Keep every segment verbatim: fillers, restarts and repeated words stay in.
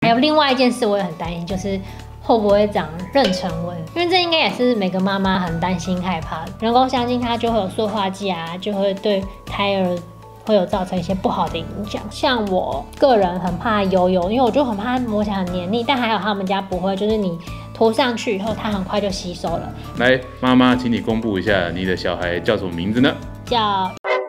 还有另外一件事我也很担心，就是会不会长妊娠纹，因为这应该也是每个妈妈很担心害怕的。人工香精它就会有塑化剂啊，就会对胎儿会有造成一些不好的影响。像我个人很怕油油，因为我就很怕它抹起来很黏腻，但还好他们家不会，就是你涂上去以后，它很快就吸收了。 来，妈妈，请你公布一下你的小孩叫什么名字呢？ 叫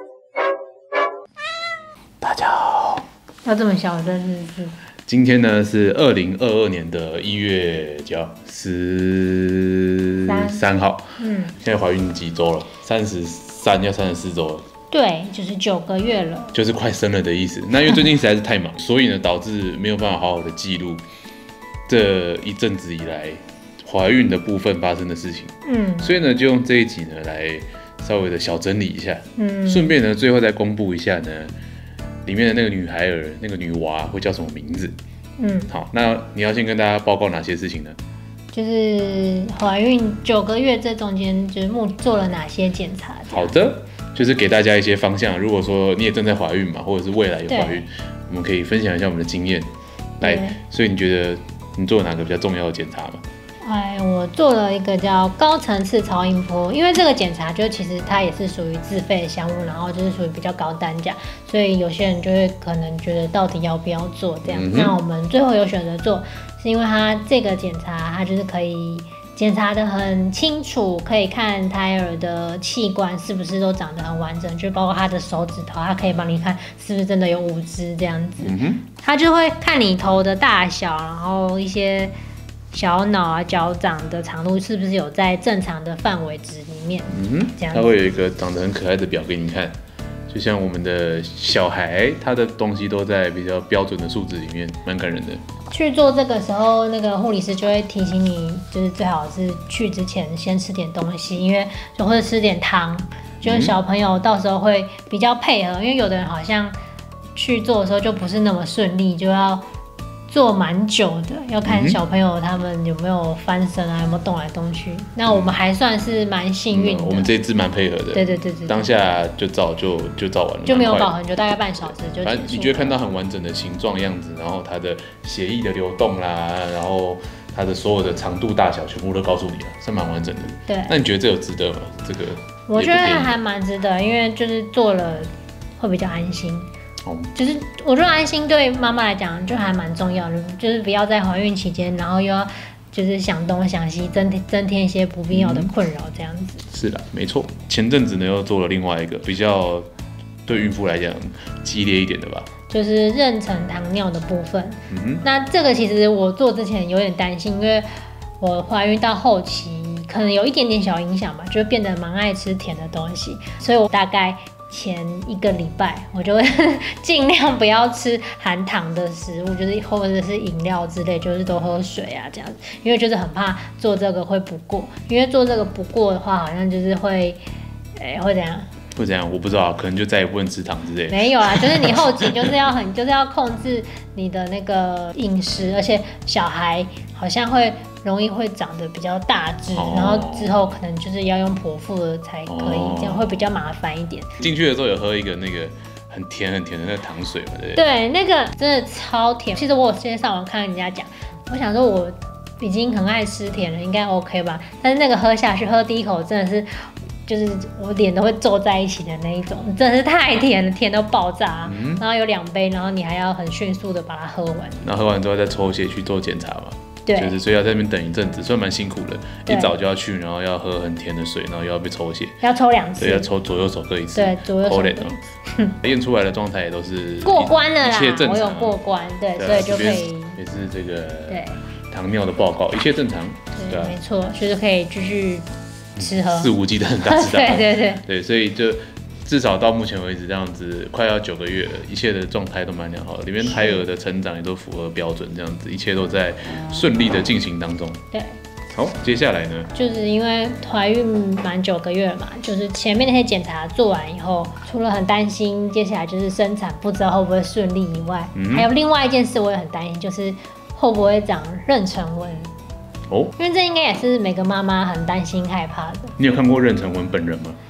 大家好。 要这么小声是不是？ 今天呢是二零二二年的一月几号？十三号。嗯，现在怀孕几周了？三十三要三十四周了。 对，就是九个月了， 就是快生了的意思。那因为最近实在是太忙，所以呢导致没有办法好好的记录这一阵子以来怀孕的部分发生的事情。嗯，所以呢就用这一集呢来稍微的小整理一下。嗯，顺便呢最后再公布一下呢里面的那个女孩儿、那个女娃会叫什么名字。嗯，好，那你要先跟大家报告哪些事情呢？就是怀孕九个月这中间就是目做了哪些检查。 好的。就是给大家一些方向，如果说你也正在怀孕嘛，或者是未来有怀孕，我们可以分享一下我们的经验。来，所以你觉得你做了哪个比较重要的检查吗？ 哎，我做了一个叫高层次超音波，因为这个检查就其实它也是属于自费的项目，然后就是属于比较高单价，所以有些人就会可能觉得到底要不要做这样。嗯、那我们最后有选择做，是因为它这个检查它就是可以检查得很清楚，可以看胎儿的器官是不是都长得很完整，就包括他的手指头，它可以帮你看是不是真的有五只这样子。嗯哼，它就会看你头的大小，然后一些小脑啊、脚掌的长度是不是有在正常的范围值里面。嗯哼，这样子。 它会有一个长得很可爱的表给你看，就像我们的小孩，他的东西都在比较标准的数值里面，蛮感人的。 去做这个时候，那个护理师就会提醒你，就是最好是去之前先吃点东西，因为就或者吃点汤，就是小朋友到时候会比较配合，因为有的人好像去做的时候就不是那么顺利，就要做蛮久的，要看小朋友他们有没有翻身啊，有没有动来动去。那我们还算是蛮幸运的、嗯， 我们这一支蛮配合的。 对对对 对, 对， 当下就照就就照完了， 就没有搞很久，大概半小时就结束。 反正你就会看到很完整的形状样子，然后它的血液的流动啦，然后它的所有的长度大小全部都告诉你了，是蛮完整的。 对， 那你觉得这有值得吗？这个我觉得还蛮值得，因为就是做了会比较安心。就是我觉得安心对妈妈来讲就还蛮重要的，就是不要在怀孕期间，然后又要就是想东想西，增增添一些不必要的困扰这样子。 是啦，没错。前阵子呢又做了另外一个比较对孕妇来讲激烈一点的吧， 就是妊娠糖尿的部分。嗯哼，那这个其实我做之前有点担心，因为我怀孕到后期可能有一点点小影响吧，就变得蛮爱吃甜的东西，所以我大概前一个礼拜，我就会尽量不要吃含糖的食物，就是或者是饮料之类，就是多喝水啊这样子，因为就是很怕做这个会不过，因为做这个不过的话，好像就是会，哎、欸，会怎样？ 会怎样？我不知道，可能就再也不能吃糖之类的。 没有啊，就是你后期就是要很，就是要控制你的那个饮食，而且小孩好像会容易会长得比较大只，哦、然后之后可能就是要用剖腹的才可以，哦、这样会比较麻烦一点。 进去的时候有喝一个那个很甜很甜的那个糖水嘛，对不对？ 对，那个真的超甜。其实我有先上网看人家讲，我想说我已经很爱吃甜了，应该 OK 吧？但是那个喝下去，喝第一口真的是。就是我脸都会皱在一起的那一种，真的是太甜了，甜到爆炸。嗯、然后有两杯，然后你还要很迅速的把它喝完。 然后喝完之后再抽血去做检查嘛。 对。 就是所以要在那边等一阵子，虽然蛮辛苦的，一早就要去，然后要喝很甜的水，然后又要被抽血。 要抽两次。 对，要抽左右手各一次。 对，左右手各一次。 验出来的状态也都是过关了啦， 一切正常。 我有过关，对，对所以就可以。 也是这个对糖尿的报告，一切正常。 对，对没错，就是可以继续。吃喝肆无忌惮的大吃大对对对对，所以就至少到目前为止这样子，快要九个月了，一切的状态都蛮良好的，里面胎儿的成长也都符合标准，这样子一切都在顺利的进行当中。 对， 好，接下来呢，就是因为怀孕满九个月了嘛，就是前面那些检查做完以后，除了很担心接下来就是生产不知道会不会顺利以外，嗯、还有另外一件事我也很担心，就是会不会长妊娠纹。哦，因为这应该也是每个妈妈很担心害怕的。 你有看过妊娠纹本人吗？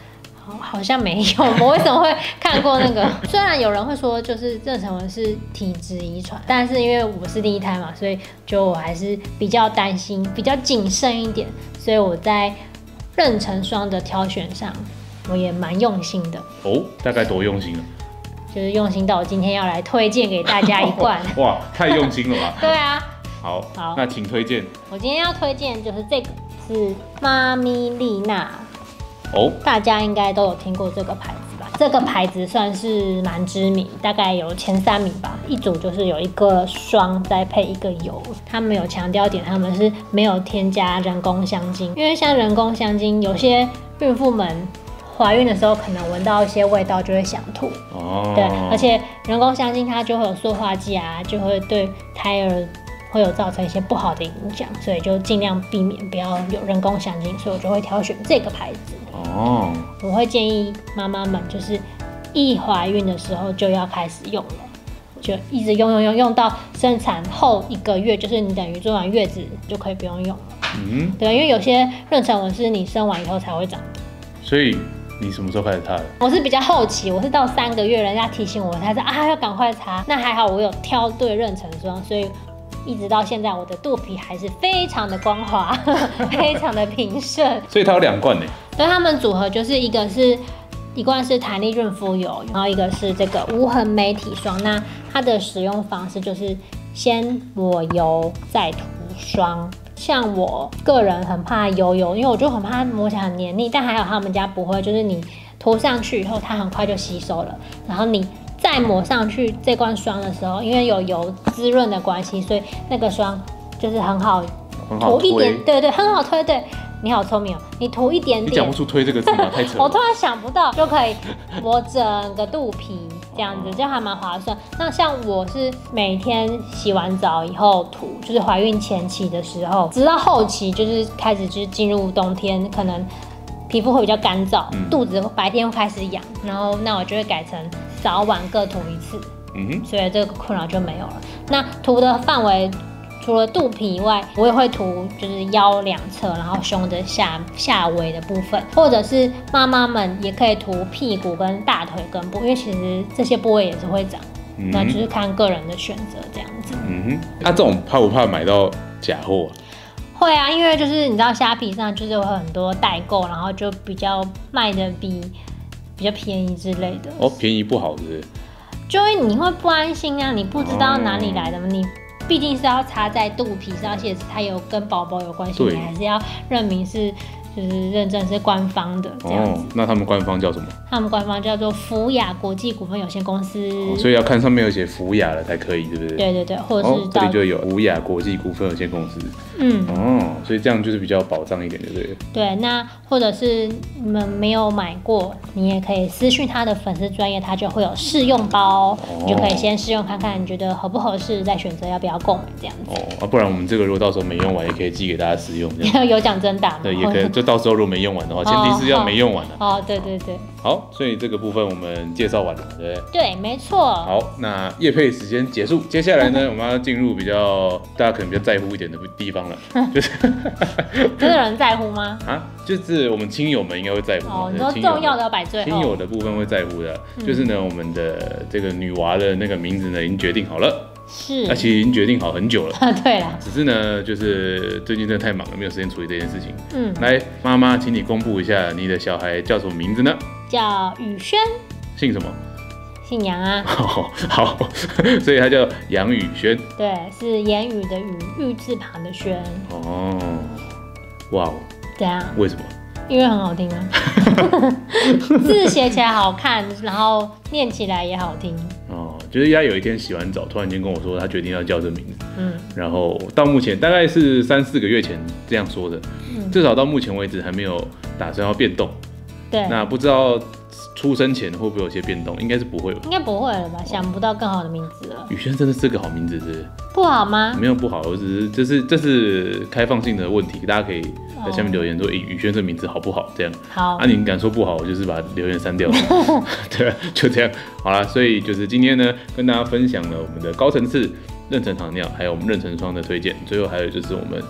好，好像没有。我为什么会看过那个？虽然有人会说，就是妊娠纹是体质遗传，但是因为我是第一胎嘛，所以就我还是比较担心，比较谨慎一点，所以我在妊娠霜的挑选上，我也蛮用心的。 哦，大概多用心啊？ 就是用心到我今天要来推荐给大家一罐。 哇，太用心了吧？ 对啊。 好，好，那请推荐。 我今天要推荐就是这个，是妈咪丽娜。 哦， 大家应该都有听过这个牌子吧？这个牌子算是蛮知名，大概有前三名吧。一组就是有一个霜再配一个油，他们有强调点，他们是没有添加人工香精，因为像人工香精，有些孕妇们怀孕的时候可能闻到一些味道就会想吐。哦，对，而且人工香精它就会有塑化剂啊，就会对胎儿会有造成一些不好的影响，所以就尽量避免不要有人工香精，所以我就会挑选这个牌子。哦，我会建议妈妈们就是一怀孕的时候就要开始用了，就一直用用用用到生产后一个月，就是你等于做完月子就可以不用用了。嗯，对，因为有些妊娠纹是你生完以后才会长的。 所以你什么时候开始擦的？ 我是比较后期，我是到三个月人家提醒我才知道啊要赶快擦。那还好我有挑对妊娠霜，所以一直到现在我的肚皮还是非常的光滑，非常的平顺。 所以它有两罐呢。 对，它们组合就是一个是一罐是弹力润肤油，然后一个是这个无痕美体霜。那它的使用方式就是先抹油再涂霜。像我个人很怕油油，因为我就很怕它抹起来很黏腻，但还好他们家不会，就是你涂上去以后它很快就吸收了，然后你再抹上去这罐霜的时候，因为有油滋润的关系，所以那个霜就是很好涂一点，对对，很好推。对，你好聪明哦，你涂一点点， 你讲不出推这个字吗？太扯了。 我突然想不到，就可以抹整个肚皮这样子，就还蛮划算。那像我是每天洗完澡以后涂，就是怀孕前期的时候，直到后期就是开始就是进入冬天，可能皮肤会比较干燥，嗯、肚子白天会开始痒，然后那我就会改成早晚各涂一次，嗯哼，所以这个困扰就没有了。那涂的范围除了肚皮以外，我也会涂就是腰两侧，然后胸的下下围的部分，或者是妈妈们也可以涂屁股跟大腿根部，因为其实这些部位也是会长，嗯、那就是看个人的选择这样子。 嗯哼，那、啊、这种怕不怕买到假货、啊？ 会啊，因为就是你知道虾皮上就是有很多代购，然后就比较卖的比比较便宜之类的。 哦，便宜不好是不是？ 就会你会不安心啊，你不知道哪里来的嘛，哦、你。毕竟是要插在肚皮上，而且它有跟宝宝有关系，你还是要认明是就是认证是官方的这样子。哦， 那他们官方叫什么？ 他们官方叫做福雅国际股份有限公司。 哦，所以要看上面有写福雅的才可以，对不对？ 对对对，或者是、 哦、这里就有福雅国际股份有限公司。嗯，哦，所以这样就是比较保障一点，对不对？ 对，那或者是你们没有买过，你也可以私讯他的粉丝专页，他就会有试用包，哦、你就可以先试用看看，你觉得合不合适，再选择要不要购买这样子。 哦，啊，不然我们这个如果到时候没用完，也可以寄给大家试用。 有奖征答吗？ 对，也可以。就到时候如果没用完的话，前提是要没用完的。 哦，对对对。 好，所以这个部分我们介绍完了，对不对？ 对，没错。 好，那业配时间结束，接下来呢，我们要进入比较大家可能比较在乎一点的地方了，就是真的有人在乎吗？ 啊，就是我们亲友们应该会在乎。 哦，你说重要的要摆最后。 亲友的部分会在乎的，嗯、就是呢，我们的这个女娃的那个名字呢，已经决定好了。 是， 那其实已经决定好很久了。 对啦， 只是呢，就是最近真的太忙了，没有时间处理这件事情。 嗯， 来，妈妈，请你公布一下你的小孩叫什么名字呢？ 叫宇轩。 姓什么？ 姓杨啊。 好，好，所以他叫杨宇轩。 对，是言语的语，玉字旁的轩。 哦，哇哦。 怎样？ 为什么？ 因为很好听啊，字写起来好看，然后念起来也好听。 哦，就是他有一天洗完澡，突然间跟我说，他决定要叫这名字。嗯，然后到目前大概是三四个月前这样说的，嗯、至少到目前为止还没有打算要变动。 对， 那不知道出生前会不会有些变动？应该是不会吧？ 应该不会了吧？想不到更好的名字了。 宇轩真的是个好名字，是不是？ 不好吗？ 没有不好，我只是这是这是开放性的问题，大家可以在下面留言说，宇、欸、轩这名字好不好？这样。 好。 啊，你敢说不好，我就是把留言删掉了。对，就这样。好啦，所以就是今天呢，跟大家分享了我们的高层次妊娠糖尿，还有我们妊娠霜的推荐，最后还有就是我们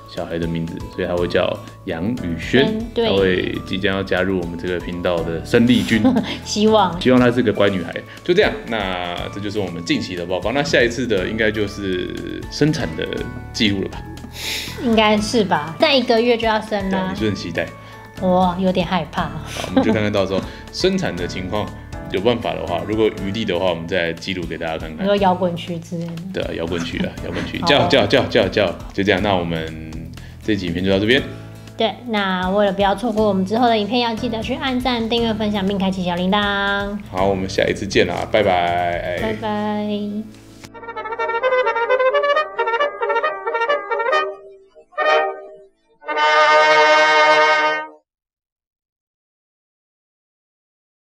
小孩的名字，所以他会叫杨宇轩，他会即将要加入我们这个频道的生力军， 希望希望她是个乖女孩。就这样，那这就是我们近期的报告。那下一次的应该就是生产的记录了吧？ 应该是吧，再一个月就要生啦。 你是不是很期待？ 我有点害怕。 好，我们就看看到时候生产的情况。有办法的话，如果余力的话，我们再记录给大家看看。 你说摇滚区之类的。 对啊，摇滚区啊，摇滚区，叫叫叫叫叫，就这样。那我们这集影片就到这边。 对，那为了不要错过我们之后的影片，要记得去按赞、订阅、分享并开启小铃铛。 好，我们下一次见啦，拜拜。 拜拜。